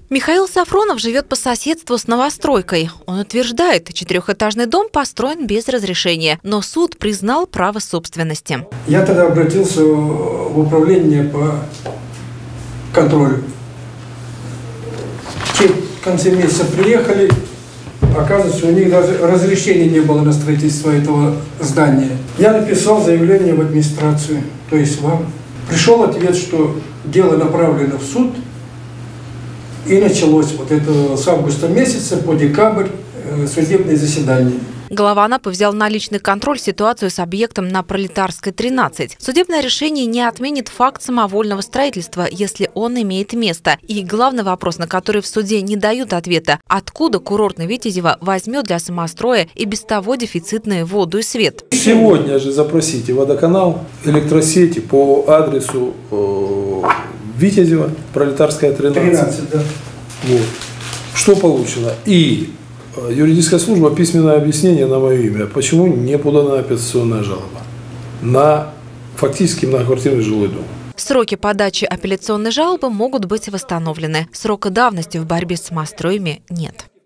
Михаил Сафронов живет по соседству с новостройкой. Он утверждает, четырехэтажный дом построен без разрешения, но суд признал право собственности. Я тогда обратился в управление по контролю. Те в конце месяца приехали, оказывается, у них даже разрешения не было на строительство этого здания. Я написал заявление в администрацию, то есть вам. Пришел ответ, что дело направлено в суд. И началось вот это с августа месяца по декабрь судебное заседание. Глава Анапы взял на личный контроль ситуацию с объектом на Пролетарской, 13. Судебное решение не отменит факт самовольного строительства, если он имеет место. И главный вопрос, на который в суде не дают ответа – откуда курортный Витязево возьмет для самостроя и без того дефицитные воду и свет? Сегодня же запросите водоканал, электросети по адресу Витязево, Пролетарская, 13. Да. Вот. Что получено? И юридическая служба письменное объяснение на мое имя, почему не подана апелляционная жалоба на фактически многоквартирный жилой дом. Сроки подачи апелляционной жалобы могут быть восстановлены. Срока давности в борьбе с самостроями нет.